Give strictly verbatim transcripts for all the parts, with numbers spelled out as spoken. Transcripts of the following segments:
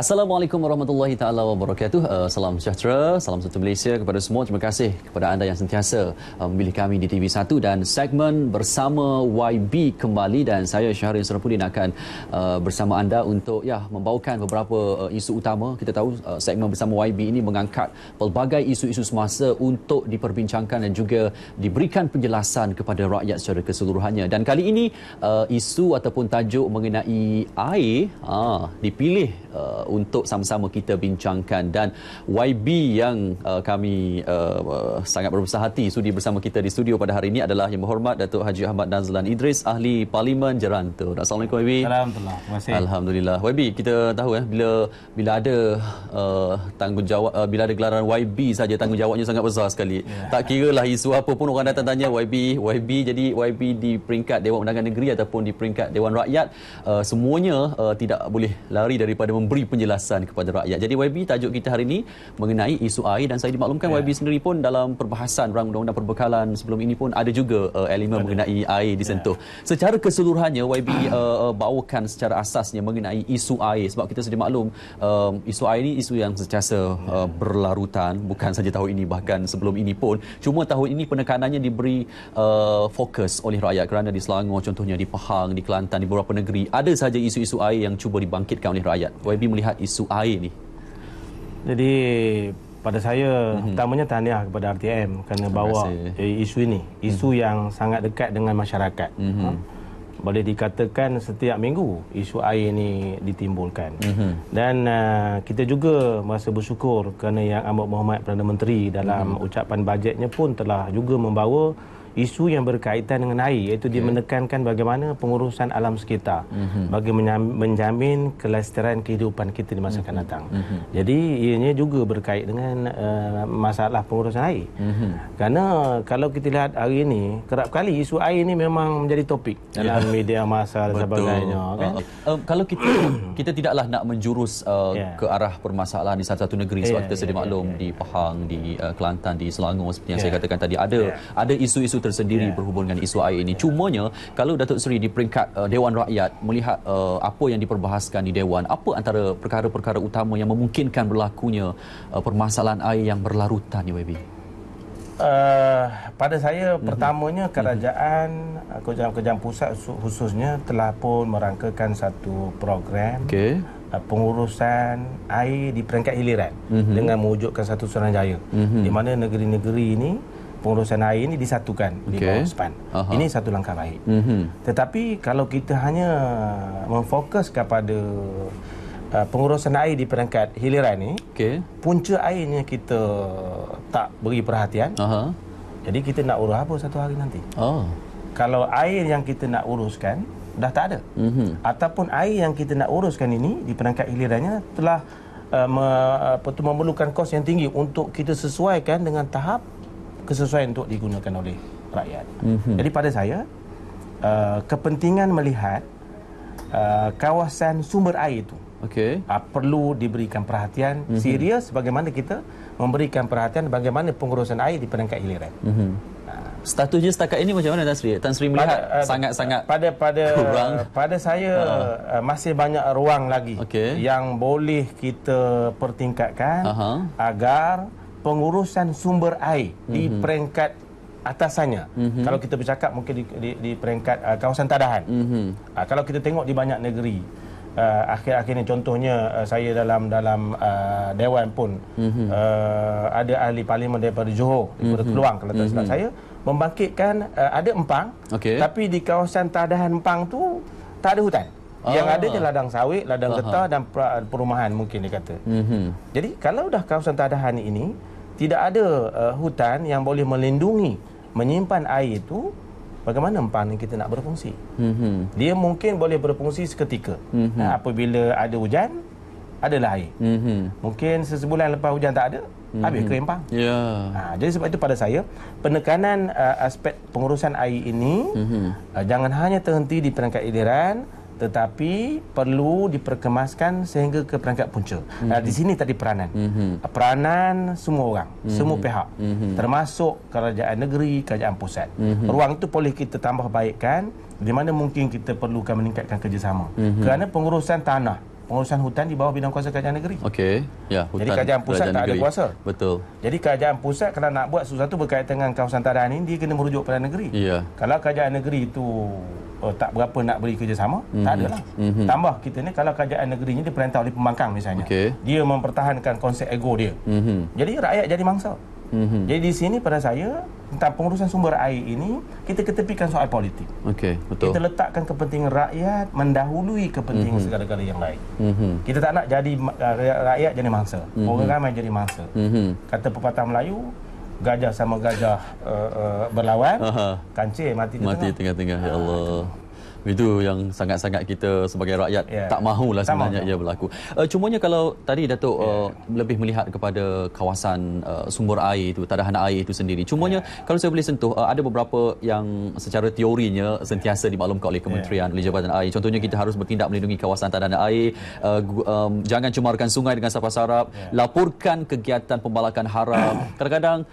Assalamualaikum warahmatullahi taala wabarakatuh. Uh, salam sejahtera, salam satu Malaysia kepada semua. Terima kasih kepada anda yang sentiasa uh, memilih kami di T V satu dan segmen bersama Y B kembali, dan saya Syahril Serapuddin akan uh, bersama anda untuk ya membawakan beberapa uh, isu utama. Kita tahu uh, segmen bersama Y B ini mengangkat pelbagai isu-isu semasa untuk diperbincangkan dan juga diberikan penjelasan kepada rakyat secara keseluruhannya. Dan kali ini uh, isu ataupun tajuk mengenai air uh, dipilih uh, untuk sama-sama kita bincangkan, dan Y B yang uh, kami uh, sangat berbesar hati sudi bersama kita di studio pada hari ini adalah Yang Berhormat Datuk Haji Ahmad Nazlan Idris, Ahli Parlimen Jeranto. Assalamualaikum Y B. Alhamdulillah. Terima kasih. Alhamdulillah. Y B, kita tahu eh bila bila ada uh, tanggungjawab uh, bila ada gelaran Y B saja tanggungjawabnya sangat besar sekali. Yeah. Tak kiralah isu apa pun orang datang tanya Y B, Y B. Jadi Y B di peringkat Dewan Undangan Negeri ataupun di peringkat Dewan Rakyat, uh, semuanya uh, tidak boleh lari daripada memberi penjelasan kepada rakyat. Jadi Y B, tajuk kita hari ini mengenai isu air, dan saya dimaklumkan yeah. Y B sendiri pun dalam perbahasan rang undang-undang perbekalan sebelum ini pun ada juga uh, elemen ada. mengenai air disentuh. Yeah. Secara keseluruhannya Y B uh, bawakan secara asasnya mengenai isu air, sebab kita sedia maklum uh, isu air ini isu yang sentiasa uh, berlarutan, bukan saja tahun ini, bahkan sebelum ini pun. Cuma tahun ini penekanannya diberi uh, fokus oleh rakyat kerana di Selangor contohnya, di Pahang, di Kelantan, di beberapa negeri ada saja isu-isu air yang cuba dibangkitkan oleh rakyat. Y B melihat isu air ni. Jadi pada saya mm-hmm. pertamanya tahniah kepada R T M kerana bawa isu ini, isu mm-hmm. yang sangat dekat dengan masyarakat. Mm-hmm. Ha? Boleh dikatakan setiap minggu isu air ini ditimbulkan. Mm-hmm. Dan uh, kita juga merasa bersyukur kerana Yang Amat Berhormat Perdana Menteri dalam mm-hmm. ucapan bajetnya pun telah juga membawa isu yang berkaitan dengan air, iaitu okay. dia menekankan bagaimana pengurusan alam sekitar mm-hmm. bagi menjamin kelestarian kehidupan kita di masa akan datang. Mm-hmm. Jadi ianya juga berkait dengan uh, masalah pengurusan air. Mm-hmm. Kerana kalau kita lihat hari ini, kerap kali isu air ini memang menjadi topik dalam yeah. media massa dan sebagainya. Kan? Uh, uh, kalau kita kita tidaklah nak menjurus uh, yeah. ke arah permasalahan di satu-satu negeri, sebab yeah, kita sedia yeah, maklum yeah, yeah. di Pahang, di uh, Kelantan, di Selangor seperti yang yeah. saya katakan tadi, ada yeah. ada isu-isu tersendiri yeah. berhubung dengan isu air ini. Cumanya kalau Datuk Seri di peringkat uh, Dewan Rakyat melihat uh, apa yang diperbahaskan di Dewan, apa antara perkara-perkara utama yang memungkinkan berlakunya uh, permasalahan air yang berlarutan ni, Y B? Uh, pada saya mm-hmm. pertamanya kerajaan mm-hmm. kerajaan pusat khususnya telah pun merangkakan satu program okay. uh, pengurusan air di peringkat hiliran mm-hmm. dengan mewujudkan satu Suruhanjaya mm-hmm. di mana negeri-negeri ini pengurusan air ini disatukan okay. di bawah S P A N. Aha. Ini satu langkah baik. Mm-hmm. Tetapi kalau kita hanya memfokus kepada uh, pengurusan air di peringkat hiliran ini, okay. punca airnya kita tak beri perhatian. Aha. Jadi kita nak urus apa satu hari nanti? Oh. Kalau air yang kita nak uruskan dah tak ada. Mm-hmm. Ataupun air yang kita nak uruskan ini di peringkat hilirannya telah uh, me, apa tu, memerlukan kos yang tinggi untuk kita sesuaikan dengan tahap kesesuaian untuk digunakan oleh rakyat. Mm-hmm. Jadi pada saya, uh, kepentingan melihat uh, kawasan sumber air itu okay. uh, perlu diberikan perhatian mm-hmm. serius, bagaimana kita memberikan perhatian bagaimana pengurusan air di peringkat hiliran. Mm-hmm. uh, Statusnya setakat ini macam mana Tan Sri? Tan Sri melihat sangat-sangat pada pada kurang. Pada saya uh. masih banyak ruang lagi okay. yang boleh kita pertingkatkan uh-huh. agar pengurusan sumber air mm-hmm. di peringkat atasannya. Mm-hmm. Kalau kita bercakap mungkin di, di, di peringkat uh, kawasan tadahan. Mm-hmm. Uh, kalau kita tengok di banyak negeri, uh, akhir-akhir ini contohnya uh, saya dalam dalam uh, Dewan pun mm-hmm. uh, ada ahli parlimen daripada Johor, daripada mm-hmm. Keluang kalau tak silap mm-hmm. saya, membangkitkan uh, ada empang, okay. tapi di kawasan tadahan empang tu tak ada hutan. Yang ah. ada je ladang sawit, ladang Aha. getah dan perumahan mungkin dia kata. Mm-hmm. Jadi kalau dah kawasan tadahan ini tidak ada uh, hutan yang boleh melindungi, menyimpan air itu, bagaimana empang ni kita nak berfungsi? Mm-hmm. Dia mungkin boleh berfungsi seketika. Mm-hmm. Nah, apabila ada hujan, adalah air. Mm-hmm. Mungkin sesebulan lepas hujan tak ada, mm-hmm. habis ke empang. Yeah. Nah, jadi sebab itu pada saya, penekanan uh, aspek pengurusan air ini mm-hmm. uh, jangan hanya terhenti di peringkat hiliran, tetapi perlu diperkemaskan sehingga ke peringkat punca. Mm-hmm. Uh, di sini tadi peranan. Mm-hmm. Peranan semua orang, mm-hmm. semua pihak, mm-hmm. termasuk kerajaan negeri, kerajaan pusat. Mm-hmm. Ruang itu boleh kita tambah baikkan, di mana mungkin kita perlukan meningkatkan kerjasama. Mm-hmm. Kerana pengurusan tanah pengurusan hutan di bawah bidang kuasa kerajaan negeri. Okey. Ya, hutan. Jadi kerajaan pusat tak negeri. ada kuasa. Betul. Jadi kerajaan pusat kalau nak buat sesuatu berkaitan dengan kawasan tadan ini, dia kena merujuk pada negeri. Ya. Kalau kerajaan negeri itu uh, tak berapa nak beri kerjasama, mm-hmm. tak adalah. Mm-hmm. Tambah kita ni, kalau kerajaan negeri ini diperintah oleh pembangkang misalnya, okay. dia mempertahankan konsep ego dia. Mm-hmm. Jadi rakyat jadi mangsa. Mm-hmm. Jadi di sini pada saya tentang pengurusan sumber air ini, kita ketepikan soal politik. Okey, betul. Kita letakkan kepentingan rakyat mendahului kepentingan mm-hmm. segala-gala yang lain. Mm-hmm. Kita tak nak jadi uh, rakyat jadi mangsa. Mm-hmm. Orang ramai jadi mangsa. Mm-hmm. Kata pepatah Melayu, gajah sama gajah uh, uh, berlawan, Aha. kancil mati di mati tengah-tengah. Ya Allah. Itu yang sangat-sangat kita sebagai rakyat yeah. tak mahulah sebenarnya ia berlaku. Uh, cumanya kalau tadi Datuk yeah. uh, lebih melihat kepada kawasan uh, sumber air itu, tadahan air itu sendiri. Cumanya yeah. kalau saya boleh sentuh, uh, ada beberapa yang secara teorinya sentiasa dimaklumkan oleh kementerian, yeah. oleh Jabatan Air. Contohnya kita harus bertindak melindungi kawasan tadahan air, uh, um, jangan cemarkan sungai dengan sampah sarap, yeah. laporkan kegiatan pembalakan haram. Kadang-kadang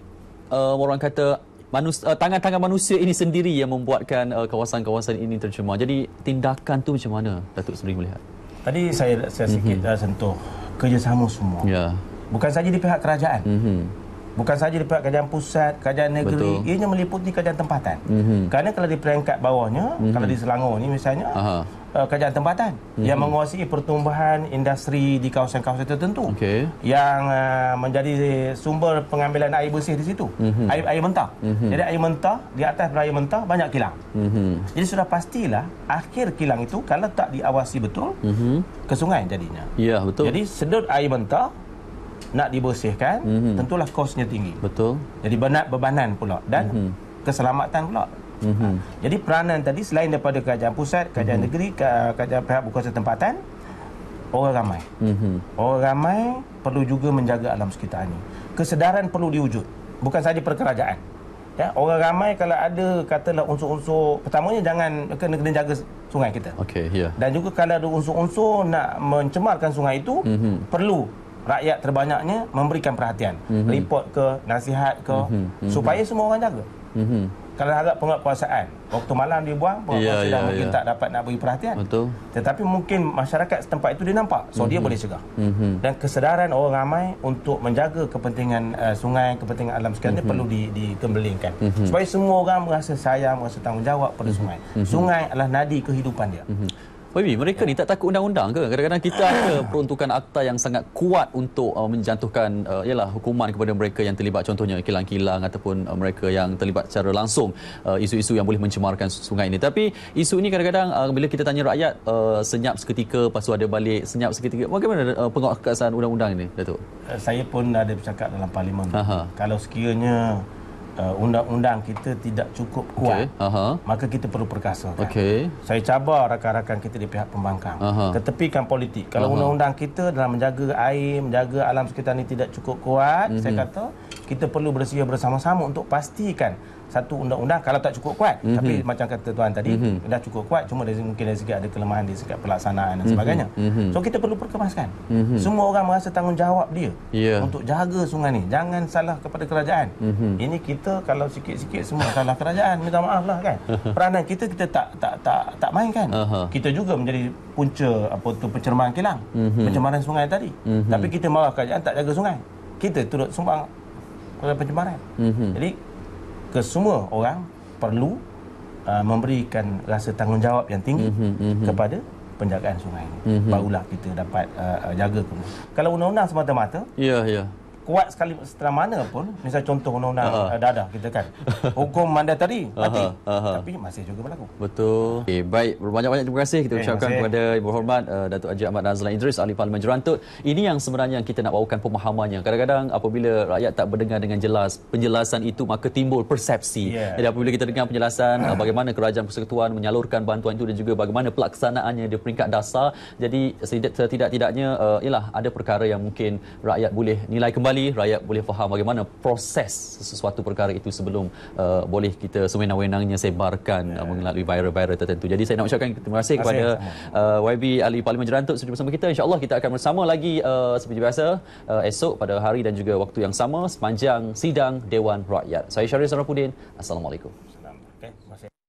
uh, orang kata Manus, uh, tangan-tangan manusia ini sendiri yang membuatkan uh, kawasan-kawasan ini tercemar. Jadi tindakan tu macam mana Datuk sendiri melihat? Tadi saya, saya sikit mm-hmm. uh, sentuh kerjasama semua. Yeah. Bukan saja di pihak kerajaan. Mm-hmm. Bukan saja di pihak kerajaan pusat, kerajaan negeri. Betul. Ianya meliputi kerajaan tempatan. Mm-hmm. Kerana kalau di peringkat bawahnya, mm-hmm. kalau di Selangor ni misalnya, uh, kerajaan tempatan mm-hmm. yang menguasai pertumbuhan industri di kawasan-kawasan tertentu. Okay. Yang uh, menjadi sumber pengambilan air bersih di situ. Mm-hmm. Air, air mentah. Mm-hmm. Jadi air mentah, di atas air mentah banyak kilang. Mm-hmm. Jadi sudah pastilah akhir kilang itu kalau tak diawasi betul, mm-hmm. ke sungai jadinya. Ya, yeah, betul. Jadi sedut air mentah nak dibersihkan, mm-hmm. tentulah kosnya tinggi. Betul. Jadi berat bebanan pula dan mm-hmm. keselamatan pula. Mm-hmm. Jadi peranan tadi selain daripada kerajaan pusat, kerajaan mm-hmm. negeri, kerajaan pihak berkuasa tempatan, orang ramai. Mm-hmm. Orang ramai perlu juga menjaga alam sekitar ini. Kesedaran perlu diwujud. Bukan saja perkerajaan. Ya, orang ramai kalau ada katalah unsur-unsur, pertamanya jangan kena, kena jaga sungai kita. Okay, yeah. Dan juga kalau ada unsur-unsur nak mencemarkan sungai itu, mm-hmm. perlu rakyat terbanyaknya memberikan perhatian, mm-hmm. report ke, nasihat ke, mm-hmm. supaya semua orang jaga. Mm-hmm. Kalau harap penguatkuasaan, waktu malam dia buang, penguatkuasaan yeah, yeah, mungkin yeah. tak dapat nak beri perhatian. Betul. Tetapi mungkin masyarakat setempat itu dia nampak, so mm-hmm. dia boleh cegah. Mm-hmm. Dan kesedaran orang ramai untuk menjaga kepentingan uh, sungai, kepentingan alam sekitar mm-hmm. perlu di, dikembalikan. Mm-hmm. Supaya semua orang merasa sayang, merasa tanggungjawab pada mm-hmm. sungai. Mm-hmm. Sungai adalah nadi kehidupan dia. Mm-hmm. Wibi, mereka ni tak takut undang-undang ke? Kadang-kadang kita ada peruntukan akta yang sangat kuat untuk uh, menjatuhkan uh, yalah, hukuman kepada mereka yang terlibat, contohnya kilang-kilang ataupun uh, mereka yang terlibat secara langsung uh, isu-isu yang boleh mencemarkan sungai ini. Tapi isu ini kadang-kadang uh, bila kita tanya rakyat uh, senyap seketika, lepas tu ada balik senyap seketika. Bagaimana uh, penguatkuasaan undang-undang ini, Datuk? Saya pun ada bercakap dalam parlimen. Aha. Kalau sekiranya Uh, undang-undang kita tidak cukup kuat, okay. uh-huh. maka kita perlu perkasakan. Okay. Saya cabar rakan-rakan kita di pihak pembangkang, uh-huh. ketepikan politik. Kalau uh-huh. undang-undang kita dalam menjaga air, menjaga alam sekitar ini tidak cukup kuat, uh-huh. saya kata kita perlu bersedia bersama-sama untuk pastikan satu undang-undang kalau tak cukup kuat, mm-hmm. tapi macam kata tuan tadi, mm-hmm. dah cukup kuat, cuma dari, mungkin dari segi ada kelemahan di segi pelaksanaan dan sebagainya. Mm-hmm. So kita perlu perkemaskan. Mm-hmm. Semua orang merasa tanggungjawab dia yeah. untuk jaga sungai ni. Jangan salah kepada kerajaan. Mm-hmm. Ini kita kalau sikit-sikit semua salah kerajaan, minta maaf lah kan. Peranan kita kita tak tak tak tak mainkan. Uh-huh. Kita juga menjadi punca apa tu pencemaran kilang, mm-hmm. pencemaran sungai tadi. Mm-hmm. Tapi kita marah kerajaan tak jaga sungai. Kita turut sumbang pada pencemaran. Mm-hmm. Jadi kesemua orang perlu uh, memberikan rasa tanggungjawab yang tinggi mm-hmm, mm-hmm. kepada penjagaan sungai ini. Mm-hmm. Barulah kita dapat uh, jaga. Kalau undang-undang semata-mata, ya, yeah, ya. Yeah. kuat sekali setelah mana pun, misal contoh undang-undang uh-huh. dadah kita kan, hukum mandatory mati, uh-huh. uh-huh. tapi masih juga berlaku. Betul. Okay, baik, berbanyak-banyak terima kasih kita okay, ucapkan kepada Ibu Hormat uh, Datuk Haji Ahmad Nazlan Idris, Ahli Parlimen Jerantut. Ini yang sebenarnya yang kita nak bawakan pemahamannya. Kadang-kadang apabila rakyat tak mendengar dengan jelas penjelasan itu, maka timbul persepsi. Yeah. Jadi apabila kita dengar penjelasan uh, bagaimana kerajaan persekutuan menyalurkan bantuan itu dan juga bagaimana pelaksanaannya di peringkat dasar, jadi setidak-tidaknya uh, ialah ada perkara yang mungkin rakyat boleh nilai kembali, rakyat boleh faham bagaimana proses sesuatu perkara itu sebelum uh, boleh kita sewenang-wenangnya sebarkan yeah. uh, melalui viral-viral tertentu. Jadi saya nak ucapkan terima kasih kepada uh, Y B Ahli Parlimen Jerantut sudah bersama kita. InsyaAllah kita akan bersama lagi uh, seperti biasa uh, esok pada hari dan juga waktu yang sama sepanjang sidang Dewan Rakyat. Saya Syaril Sarafuddin. Assalamualaikum.